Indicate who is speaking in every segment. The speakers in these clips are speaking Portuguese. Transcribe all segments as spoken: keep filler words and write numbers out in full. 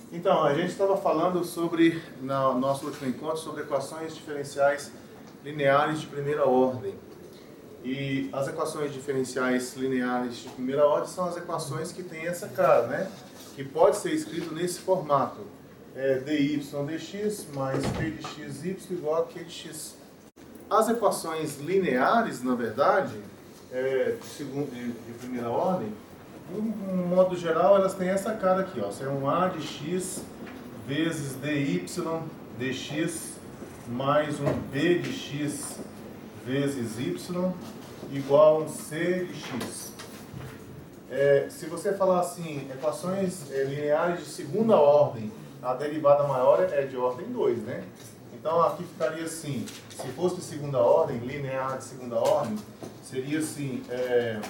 Speaker 1: Então, a gente estava falando sobre, no nosso último encontro, sobre equações diferenciais lineares de primeira ordem. E as equações diferenciais lineares de primeira ordem são as equações que têm essa cara, né? Que pode ser escrito nesse formato. É dy dx mais p de xy igual a q de x. As equações lineares, na verdade, é, de, segundo, de, de primeira ordem, de um modo geral, elas têm essa cara aqui, ó. Isso é um a de x vezes dy dx mais um b de x vezes y igual a um c de x. É, se você falar assim, equações é, lineares de segunda ordem, a derivada maior é de ordem dois, né? Então aqui ficaria assim, se fosse de segunda ordem, linear de segunda ordem, seria assim, é,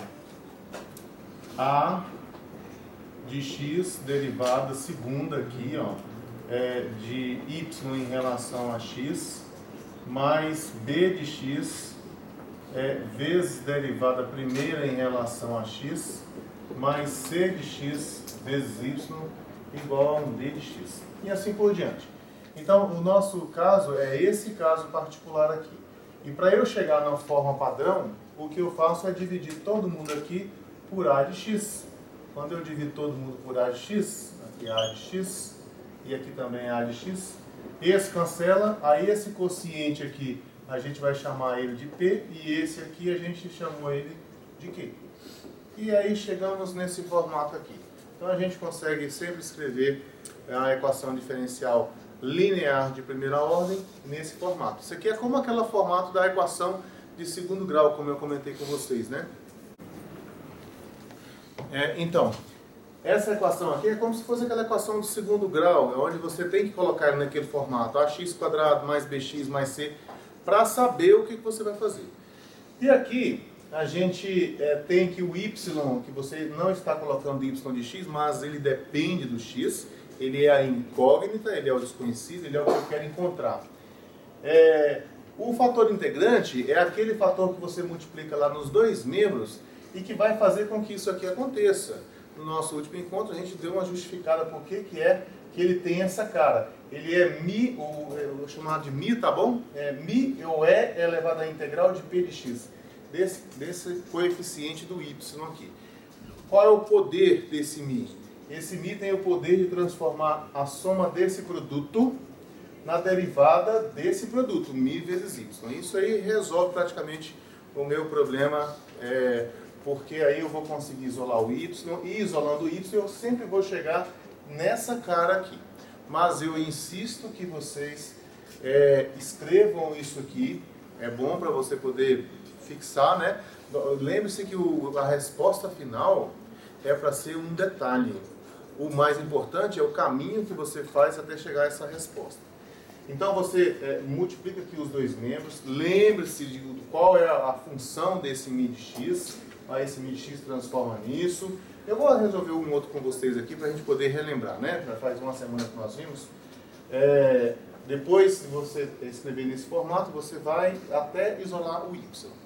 Speaker 1: a de x derivada segunda aqui, ó, é, de y em relação a x, mais b de x é, vezes derivada primeira em relação a x, mais c de x vezes y igual a um d de x. E assim por diante. Então, o nosso caso é esse caso particular aqui. E para eu chegar na forma padrão, o que eu faço é dividir todo mundo aqui por a de x. Quando eu divido todo mundo por a de x, aqui a de x, e aqui também a de x, esse cancela, aí esse quociente aqui a gente vai chamar ele de p, e esse aqui a gente chamou ele de q. E aí chegamos nesse formato aqui. Então a gente consegue sempre escrever a equação diferencial linear de primeira ordem nesse formato. Isso aqui é como aquele formato da equação de segundo grau, como eu comentei com vocês, né? É, então, essa equação aqui é como se fosse aquela equação de segundo grau, onde você tem que colocar naquele formato ax quadrado mais bx mais c, para saber o que você vai fazer. E aqui a gente é, tem que o y, que você não está colocando y de x, mas ele depende do x, ele é a incógnita, ele é o desconhecido, ele é o que eu quero encontrar. É, o fator integrante é aquele fator que você multiplica lá nos dois membros e que vai fazer com que isso aqui aconteça. No nosso último encontro a gente deu uma justificada por que que é que ele tem essa cara. Ele é mi, ou eu vou chamar de mi, tá bom? É mi ou é elevado à integral de p de x, desse, desse coeficiente do y aqui. Qual é o poder desse mi? Esse mi tem o poder de transformar a soma desse produto na derivada desse produto, mi vezes y. Isso aí resolve praticamente o meu problema, é, porque aí eu vou conseguir isolar o y, e isolando o y eu sempre vou chegar nessa cara aqui. Mas eu insisto que vocês é, escrevam isso aqui, é bom para você poder fixar, né? Lembre-se que o, a resposta final é para ser um detalhe. O mais importante é o caminho que você faz até chegar a essa resposta. Então você é, multiplica aqui os dois membros, lembre-se de qual é a, a função desse mi de x, aí esse mi de x transforma nisso. Eu vou resolver um outro com vocês aqui para a gente poder relembrar, né? Já faz uma semana que nós vimos. É, depois, se você escrever nesse formato, você vai até isolar o y.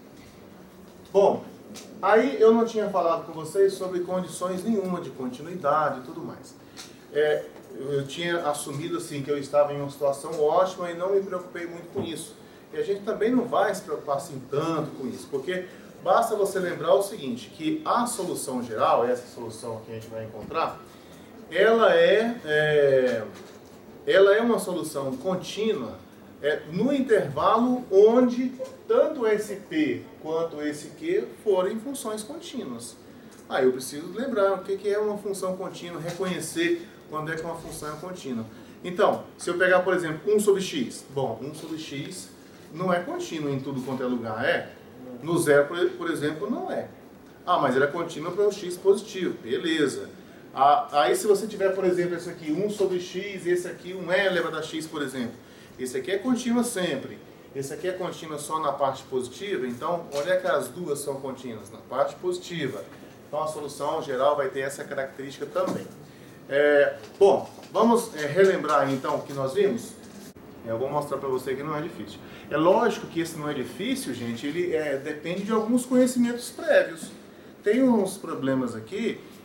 Speaker 1: Bom, aí eu não tinha falado com vocês sobre condições nenhuma de continuidade e tudo mais. É, eu tinha assumido assim que eu estava em uma situação ótima e não me preocupei muito com isso. E a gente também não vai se preocupar assim tanto com isso, porque basta você lembrar o seguinte, que a solução geral, essa solução que a gente vai encontrar, ela é, é, ela é uma solução contínua é, no intervalo onde tanto esse P quanto esse Q forem funções contínuas. Aí eu preciso lembrar o que é uma função contínua, reconhecer quando é que uma função é contínua. Então, se eu pegar, por exemplo, um sobre x, bom, um sobre x não é contínuo em tudo quanto é lugar, é? No zero, por exemplo, não é. Ah, mas ele é contínuo para o x positivo, beleza. Ah, aí se você tiver, por exemplo, esse aqui, um sobre x, esse aqui, um e elevado a x, por exemplo. Esse aqui é contínuo sempre. Esse aqui é contínuo só na parte positiva, então onde é que as duas são contínuas? Na parte positiva. Então a solução geral vai ter essa característica também. É, bom, vamos é, relembrar então o que nós vimos? Eu vou mostrar para você que não é difícil. É lógico que esse não é difícil, gente, ele é, depende de alguns conhecimentos prévios. Tem uns problemas aqui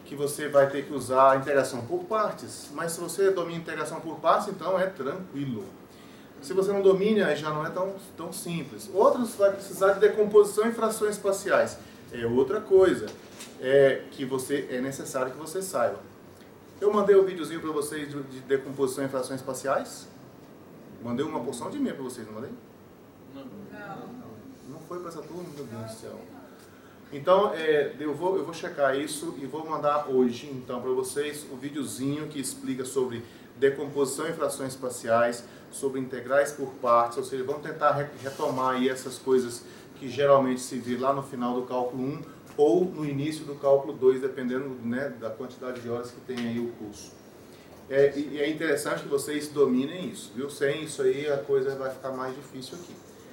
Speaker 1: que você vai ter que usar a integração por partes. Mas se você domina a integração por partes, então é tranquilo. Se você não domina, já não é tão, tão simples. Outros vai precisar de decomposição em frações espaciais. É outra coisa é, que você, é necessário que você saiba. Eu mandei um videozinho para vocês de, de decomposição em frações espaciais. Mandei uma porção de e-mail para vocês, não mandei? Não. Não foi para essa turma, meu Deus do céu. Então, é, eu, vou, eu vou checar isso e vou mandar hoje, então, para vocês o videozinho que explica sobre decomposição em frações espaciais, sobre integrais por partes, ou seja, vamos tentar retomar aí essas coisas que geralmente se vê lá no final do cálculo um ou no início do cálculo dois, dependendo, né, da quantidade de horas que tem aí o curso. É, e é interessante que vocês dominem isso, viu? Sem isso aí a coisa vai ficar mais difícil aqui.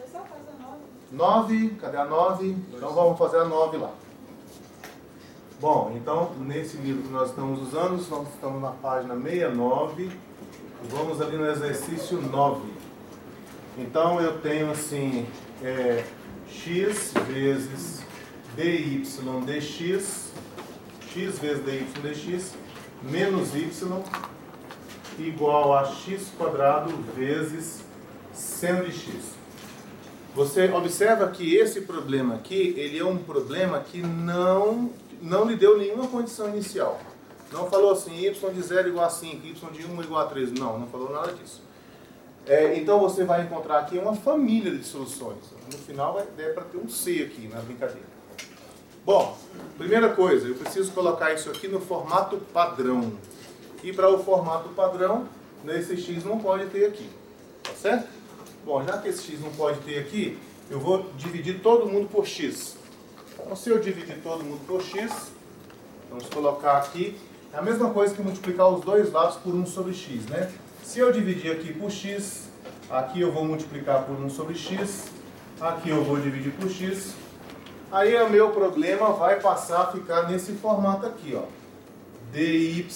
Speaker 1: nove, cadê a nove? Então vamos fazer a nove lá. Bom, então nesse livro que nós estamos usando, nós estamos na página sessenta e nove e vamos ali no exercício nove. Então eu tenho assim, é, x vezes dy dx, x vezes dy dx, menos y, igual a x quadrado vezes seno de x. Você observa que esse problema aqui, ele é um problema que não, não lhe deu nenhuma condição inicial. Não falou assim, y de zero igual a cinco, y de um igual a três. Não, não falou nada disso. É, então você vai encontrar aqui uma família de soluções. No final vai é para ter um C aqui na brincadeira. Bom, primeira coisa, eu preciso colocar isso aqui no formato padrão. E para o formato padrão, esse x não pode ter aqui. Tá certo? Bom, já que esse x não pode ter aqui, eu vou dividir todo mundo por x. Então, se eu dividir todo mundo por x, vamos colocar aqui, é a mesma coisa que multiplicar os dois lados por um sobre x, né? Se eu dividir aqui por x, aqui eu vou multiplicar por um sobre x, aqui eu vou dividir por x, aí o meu problema vai passar a ficar nesse formato aqui, ó. dy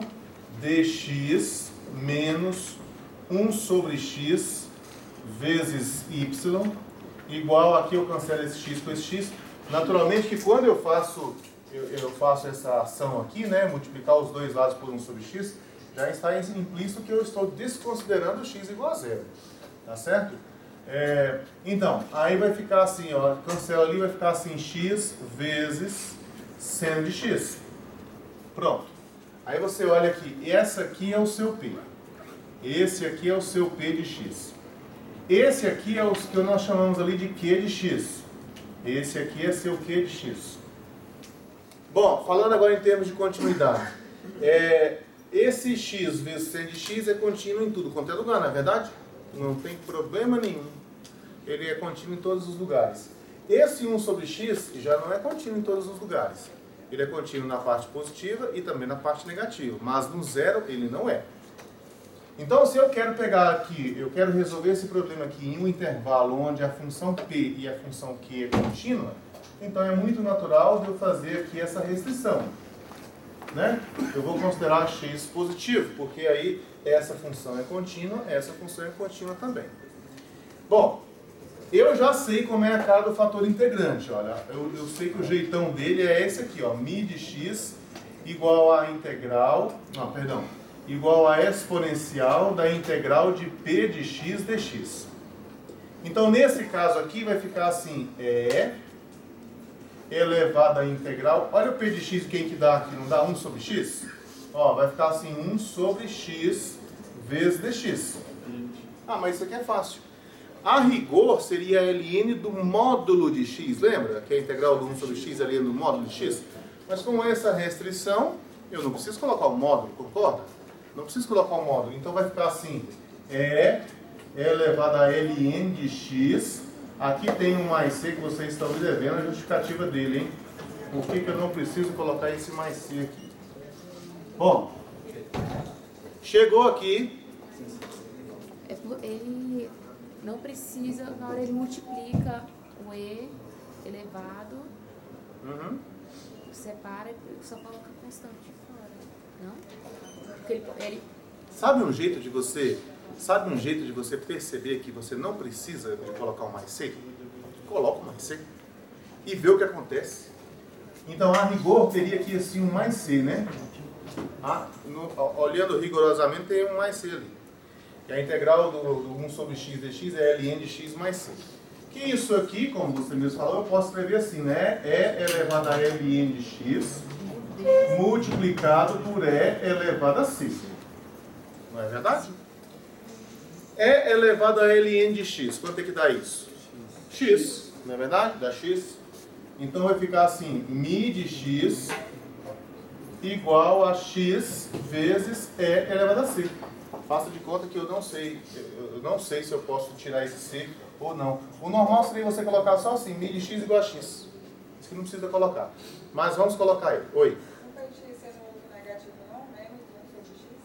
Speaker 1: dx menos um sobre x vezes y, igual, aqui eu cancelo esse x com esse x. Naturalmente que quando eu faço, eu, eu faço essa ação aqui, né, multiplicar os dois lados por um sobre x, já está implícito que eu estou desconsiderando x igual a zero. Tá certo? É, então, aí vai ficar assim, ó, cancela ali, vai ficar assim, x vezes seno de x. Pronto. Aí você olha aqui, essa aqui é o seu P. Esse aqui é o seu P de x. Esse aqui é o que nós chamamos ali de Q de x. Esse aqui é seu Q de x. Bom, falando agora em termos de continuidade. É, esse x vezes seno de x é contínuo em tudo quanto é lugar, não é verdade? Não tem problema nenhum. Ele é contínuo em todos os lugares. Esse um sobre x já não é contínuo em todos os lugares. Ele é contínuo na parte positiva e também na parte negativa. Mas no zero ele não é. Então, se eu quero pegar aqui, eu quero resolver esse problema aqui em um intervalo onde a função P e a função Q é contínua, então é muito natural de eu fazer aqui essa restrição. Né? Eu vou considerar x positivo, porque aí essa função é contínua, essa função é contínua também. Bom, eu já sei como é a cara do fator integrante. Olha, eu, eu sei que o jeitão dele é esse aqui, ó, mi de x igual a integral, não, perdão, igual a exponencial da integral de P de x dx. Então, nesse caso aqui, vai ficar assim, é elevado a integral, olha o P de x, quem que dá aqui, não dá um sobre x? Ó, vai ficar assim, um sobre x vezes dx. Ah, mas isso aqui é fácil. A rigor, seria ln do módulo de x, lembra? Que a integral do um sobre x é ln do módulo de x? Mas com essa restrição, eu não preciso colocar o módulo, concorda? Não preciso colocar o módulo, então vai ficar assim, é elevado a ln de x, aqui tem um mais c que vocês estão me devendo, a justificativa dele, hein? Por que que eu não preciso colocar esse mais c aqui? Bom, chegou aqui.
Speaker 2: É por, ele não precisa, na hora ele multiplica o e elevado,
Speaker 1: Uhum.
Speaker 2: separa e só coloca a constante fora, não? Porque ele, ele...
Speaker 1: Sabe um jeito de você, sabe um jeito de você perceber que você não precisa de colocar o mais c? Coloca o mais c e vê o que acontece. Então, a rigor, teria aqui assim um mais C, né? Ah, no, olhando rigorosamente, tem um mais C ali. E a integral do, do um sobre x dx é ln de x mais c. Que isso aqui, como você mesmo falou, eu posso escrever assim, né? E elevado a ln de x multiplicado por E elevado a c. Não é verdade? E elevado a ln de x, quanto é que dá isso? X, não é verdade? Dá x. Então vai ficar assim, mi de x igual a x vezes E elevado a c. Faça de conta que eu não sei, eu não sei se eu posso tirar esse c ou não. O normal seria você colocar só assim, mi de x igual a x. Isso que não precisa colocar. Mas vamos colocar ele. Oi.
Speaker 3: Não pode ser no negativo não, menos um sobre x?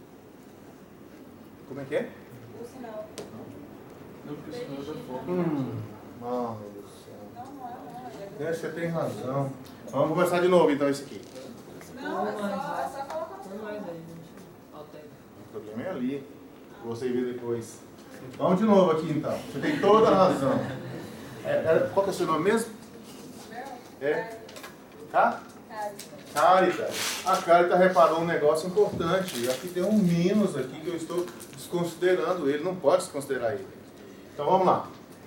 Speaker 1: Como é que é?
Speaker 3: O sinal.
Speaker 4: Não, porque o sinal já foi.
Speaker 1: Hum, ah, meu Deus do céu.
Speaker 3: Não, não é, não. É
Speaker 1: Você tem razão. Vamos começar de novo então esse aqui.
Speaker 3: não, é só, é só colocar o
Speaker 4: Põe
Speaker 3: sinal.
Speaker 4: mais aí, gente. Altera.
Speaker 1: O problema é ali. Você vê depois. Vamos de novo aqui então. Você tem toda a razão. É, é, qual que é o seu nome mesmo?
Speaker 3: Meu?
Speaker 1: É? Cá?
Speaker 3: Carita.
Speaker 1: Carita. A Carita reparou um negócio importante. Aqui tem um menos aqui que eu estou desconsiderando ele. Não pode desconsiderar ele. Então vamos lá.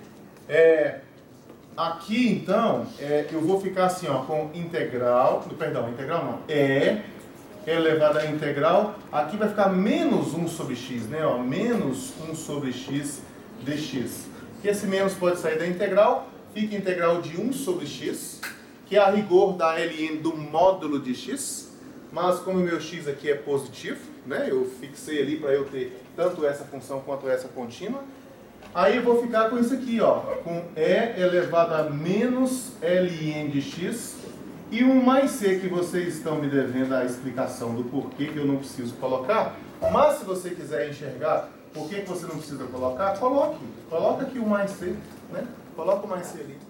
Speaker 1: É, aqui então, é, eu vou ficar assim, ó, com integral. Perdão, integral não. É elevado a integral. Aqui vai ficar menos um sobre x, né? Ó, menos um sobre x dx. E esse menos pode sair da integral. Fica integral de um sobre x, que é a rigor da ln do módulo de x, mas como o meu x aqui é positivo, né, eu fixei ali para eu ter tanto essa função quanto essa contínua, aí eu vou ficar com isso aqui, ó, com E elevado a menos ln de x, e um mais c que vocês estão me devendo a explicação do porquê que eu não preciso colocar, mas se você quiser enxergar por que que você não precisa colocar, coloque, coloca aqui o mais c, né? Coloca o mais C ali.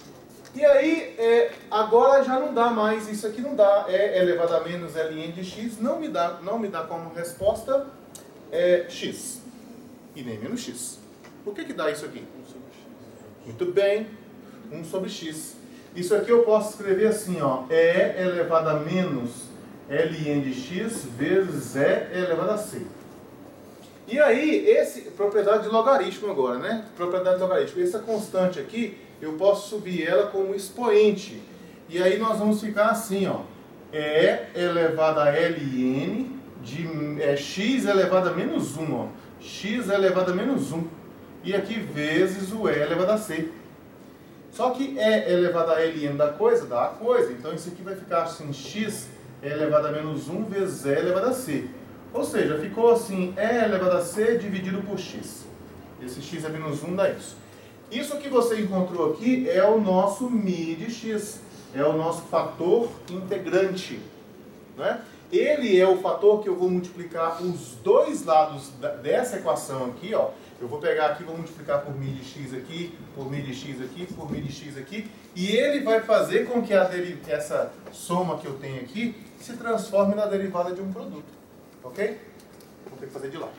Speaker 1: E aí, é, agora já não dá mais, isso aqui não dá, é elevado a menos ln de x, não me dá, não me dá como resposta é, x, e nem menos x. Por que que dá isso aqui? um sobre x. Muito bem, um sobre x. Isso aqui eu posso escrever assim, ó, E elevado a menos ln de x vezes E elevado a c. E aí, esse, propriedade de logaritmo agora, né? Propriedade de logaritmo. Essa constante aqui, eu posso subir ela como expoente. E aí nós vamos ficar assim, ó. E elevado a ln de é, x elevado a menos um, ó. X elevado a menos um. E aqui vezes o E elevado a c. Só que E elevado a ln da coisa, dá a coisa. Então isso aqui vai ficar assim, x elevado a menos um vezes E elevado a c. Ou seja, ficou assim, E elevado a c dividido por x. Esse x é menos um dá isso. Isso que você encontrou aqui é o nosso mi de x. É o nosso fator integrante. Né? Ele é o fator que eu vou multiplicar os dois lados dessa equação aqui. Ó. Eu vou pegar aqui, vou multiplicar por mi de x aqui, por mi de x aqui, por mi de x aqui. E ele vai fazer com que a deri- essa soma que eu tenho aqui se transforme na derivada de um produto. Ok? Vou ter que fazer de lá.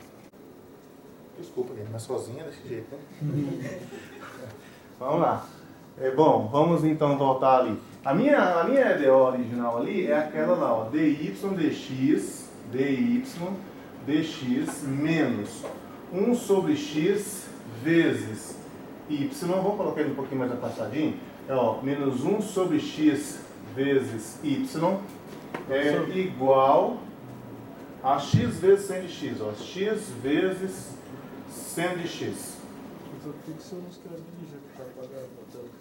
Speaker 1: Desculpa, gente, mas sozinha desse jeito, né? Vamos lá. É, bom, vamos então voltar ali. A minha, a minha E D O original ali é aquela lá, ó. dy dx, dy dx menos um sobre x vezes y. Vou colocar ele um pouquinho mais afastadinho. É, ó, menos um sobre x vezes y é igual a x vezes cem de x, ó, x vezes cem de x.
Speaker 4: Por que que você não escreve de jeito que está apagado na tela?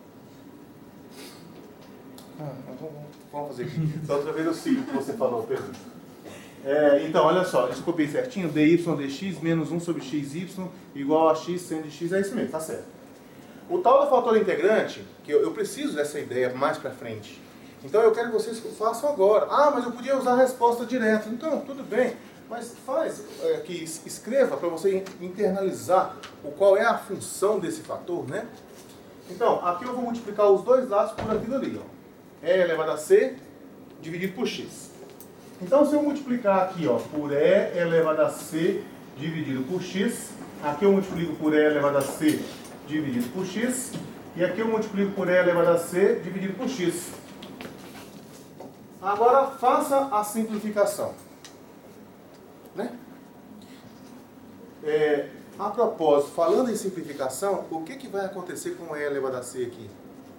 Speaker 1: Ah, então vamos fazer aqui. Da outra vez eu sigo o que você falou, Pedro. É, então, olha só, desculpei certinho, dy dx menos um sobre xy igual a x cem de x, é isso mesmo, tá certo. O tal do fator integrante, que eu, eu preciso dessa ideia mais pra frente. Então eu quero que vocês façam agora. Ah, mas eu podia usar a resposta direta. Então, tudo bem. Mas faz, é, que escreva para você internalizar o qual é a função desse fator, né? Então, aqui eu vou multiplicar os dois lados por aquilo ali, ó. E elevado a c dividido por x. Então, se eu multiplicar aqui, ó, por E elevado a c dividido por x, aqui eu multiplico por E elevado a c dividido por x, e aqui eu multiplico por E elevado a c dividido por x. Agora faça a simplificação. Né? É, a propósito, falando em simplificação, o que, que vai acontecer com E elevado a C aqui?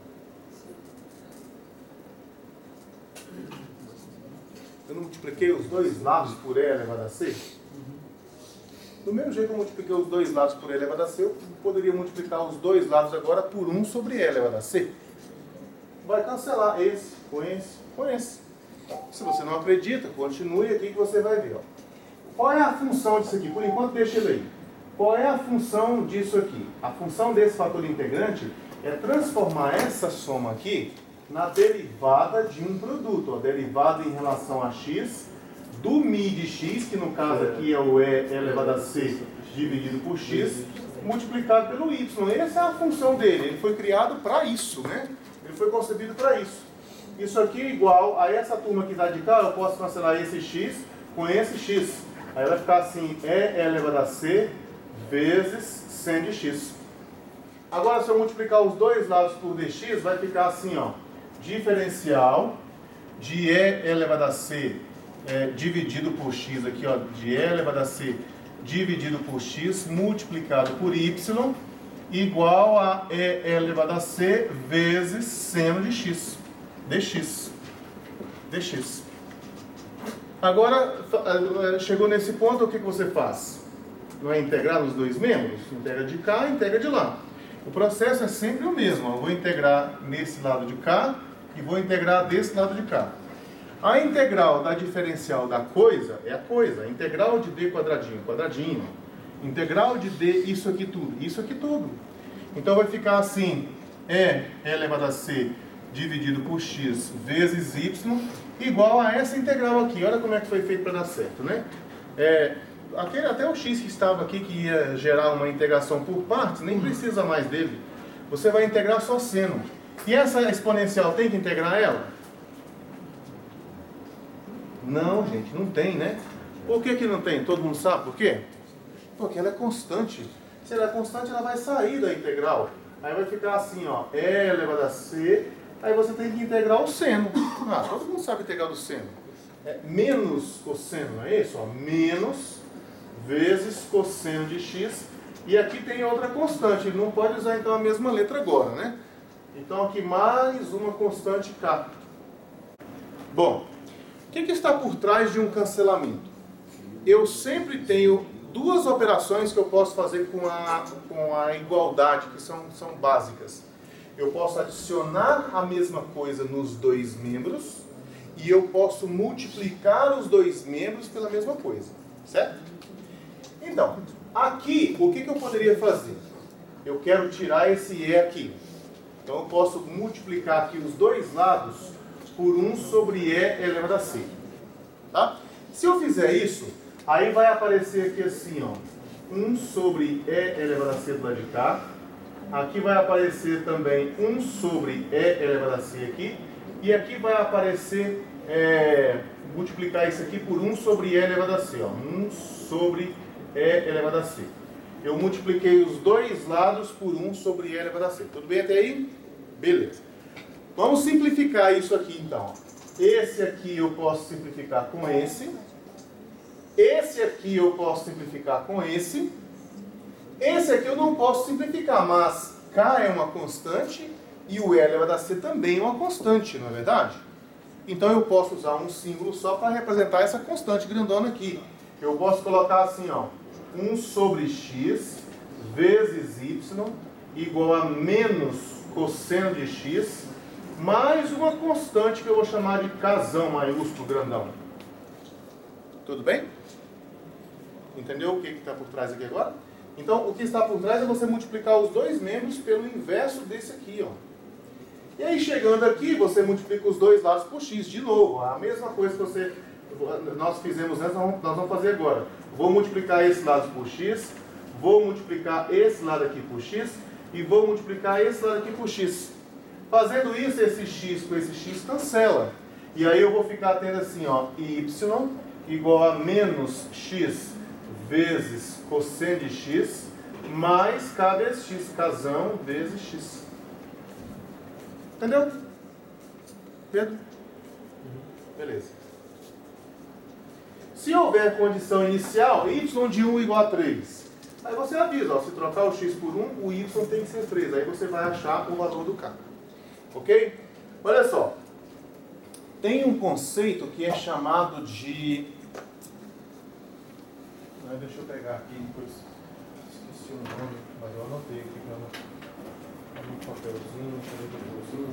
Speaker 1: Eu não multipliquei os dois lados por E elevado a C? Do mesmo jeito que eu multipliquei os dois lados por E elevado a C, eu poderia multiplicar os dois lados agora por um sobre E elevado a C. Vai cancelar esse com esse com esse. Se você não acredita, continue aqui que você vai ver. Ó. Qual é a função disso aqui? Por enquanto, deixa ele aí. Qual é a função disso aqui? A função desse fator integrante é transformar essa soma aqui na derivada de um produto. Ó. Derivada em relação a x do μ de x, que no caso aqui é o E elevado a C dividido por x, multiplicado pelo y. Essa é a função dele. Ele foi criado para isso, né? Ele foi concebido para isso. Isso aqui é igual a essa turma que está de cá, eu posso cancelar esse x com esse x. Aí vai ficar assim, E elevado a C vezes cem de x. Agora, se eu multiplicar os dois lados por dx, vai ficar assim, ó, diferencial de E elevado a C é, dividido por x, aqui, ó, de E elevado a C dividido por x, multiplicado por y, igual a E elevado a C vezes seno de x, dx, dx. Agora, chegou nesse ponto, o que você faz? Não é integrar os dois membros? Integra de cá, integra de lá. O processo é sempre o mesmo. Eu vou integrar nesse lado de cá e vou integrar desse lado de cá. A integral da diferencial da coisa é a coisa. A integral de d quadradinho, quadradinho. Integral de d, isso aqui tudo, isso aqui tudo. Então vai ficar assim, E elevado a C dividido por x vezes y, igual a essa integral aqui. Olha como é que foi feito para dar certo, né? É, aquele, até o x que estava aqui, que ia gerar uma integração por partes, nem precisa mais dele. Você vai integrar só seno. E essa exponencial tem que integrar ela? Não, gente, não tem, né? Por que que não tem? Todo mundo sabe por quê? Porque ela é constante. Se ela é constante, ela vai sair da integral. Aí vai ficar assim, ó, E elevado a C. Aí você tem que integrar o seno. Ah, todo mundo sabe integrar do seno. É menos cosseno, não é isso? Ó, menos vezes cosseno de x. E aqui tem outra constante. Ele não pode usar então a mesma letra agora, né? Então aqui mais uma constante k. Bom, o que que está por trás de um cancelamento? Eu sempre tenho duas operações que eu posso fazer com a, com a igualdade, que são, são básicas. Eu posso adicionar a mesma coisa nos dois membros e eu posso multiplicar os dois membros pela mesma coisa, certo? Então, aqui, o que que eu poderia fazer? Eu quero tirar esse E aqui. Então eu posso multiplicar aqui os dois lados por um sobre E elevado a C. Tá? Se eu fizer isso, aí vai aparecer aqui assim, ó, um sobre E elevado a C do lado de cá. Aqui vai aparecer também um sobre E elevado a C aqui. E aqui vai aparecer, é, multiplicar isso aqui por um sobre E elevado a C. Ó, um sobre E elevado a C. Eu multipliquei os dois lados por um sobre E elevado a C. Tudo bem até aí? Beleza. Vamos simplificar isso aqui então. Esse aqui eu posso simplificar com esse. Esse aqui eu posso simplificar com esse. Esse aqui eu não posso simplificar, mas K é uma constante e o E elevado a C também é uma constante, não é verdade? Então eu posso usar um símbolo só para representar essa constante grandona aqui. Eu posso colocar assim, ó, um sobre x vezes y igual a menos cosseno de x mais uma constante que eu vou chamar de Kzão maiúsculo grandão. Tudo bem? Entendeu o que está por trás aqui agora? Então, o que está por trás é você multiplicar os dois membros pelo inverso desse aqui, ó. E aí, chegando aqui, você multiplica os dois lados por x. De novo, a mesma coisa que você, nós fizemos antes, nós vamos fazer agora. Vou multiplicar esse lado por x, vou multiplicar esse lado aqui por x e vou multiplicar esse lado aqui por x. Fazendo isso, esse x com esse x cancela. E aí eu vou ficar tendo assim, ó, y igual a menos x vezes cosseno de x, mais k vezes x, Kzão vezes x. Entendeu? Pedro? Beleza. Se houver condição inicial, y de um igual a três. Aí você avisa, ó, se trocar o x por um, o y tem que ser três. Aí você vai achar o valor do k. Ok? Olha só. Tem um conceito que é chamado de... Ah, deixa eu pegar aqui, depois esqueci o nome, mas eu anotei aqui para no papelzinho, cadê o papelzinho?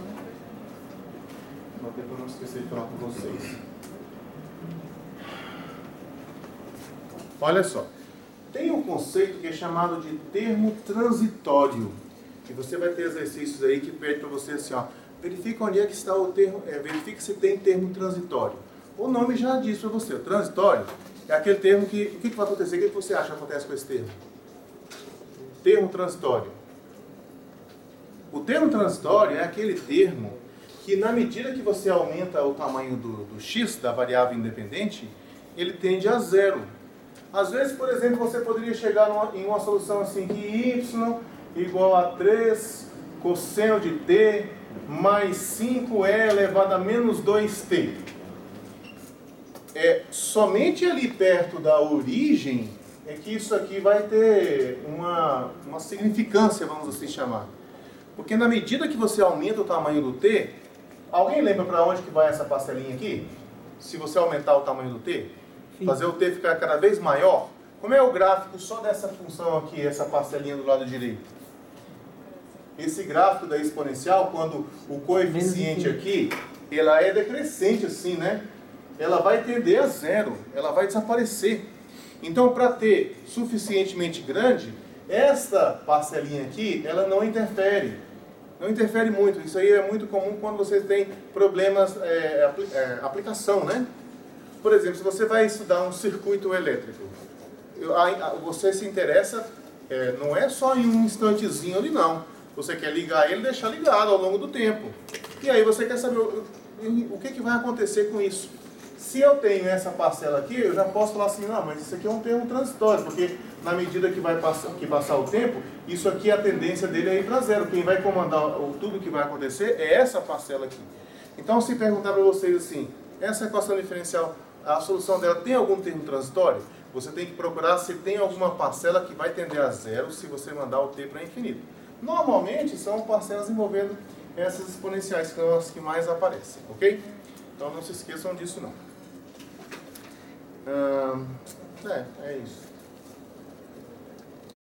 Speaker 1: Anotei para não esquecer de falar com vocês. Olha só. Tem um conceito que é chamado de termo transitório. E você vai ter exercícios aí que pede para você assim, ó. Verifica onde é que está o termo, é, verifique se tem termo transitório. O nome já diz para você, o transitório é aquele termo que, o que, que vai acontecer? O que, que você acha que acontece com esse termo? Termo transitório. O termo transitório é aquele termo que na medida que você aumenta o tamanho do, do x, da variável independente, ele tende a zero. Às vezes, por exemplo, você poderia chegar numa, em uma solução assim, que y igual a três cosseno de t mais cinco e elevado a menos dois t. É, somente ali perto da origem é que isso aqui vai ter uma, uma significância, vamos assim chamar. Porque na medida que você aumenta o tamanho do t, alguém lembra para onde que vai essa parcelinha aqui? Se você aumentar o tamanho do t? Sim. Fazer o t ficar cada vez maior? Como é o gráfico só dessa função aqui, essa parcelinha do lado direito? Esse gráfico da exponencial, quando o coeficiente aqui, ela é decrescente assim, né? Ela vai tender a zero, ela vai desaparecer. Então, para ter suficientemente grande, esta parcelinha aqui, ela não interfere. Não interfere muito. Isso aí é muito comum quando você tem problemas, é, apl é, aplicação, né? Por exemplo, se você vai estudar um circuito elétrico, você se interessa, é, não é só em um instantezinho ali, não. Você quer ligar ele e deixar ligado ao longo do tempo. E aí você quer saber o, o que, que vai acontecer com isso. Se eu tenho essa parcela aqui, eu já posso falar assim, não, mas isso aqui é um termo transitório, porque na medida que vai passar, que passar o tempo, isso aqui, a tendência dele é ir para zero. Quem vai comandar o, tudo que vai acontecer é essa parcela aqui. Então, se perguntar para vocês assim, essa equação diferencial, a solução dela tem algum termo transitório? Você tem que procurar se tem alguma parcela que vai tender a zero se você mandar o t para infinito. Normalmente são parcelas envolvendo essas exponenciais, que são as que mais aparecem, ok? Então não se esqueçam disso não. Hum, é, é isso.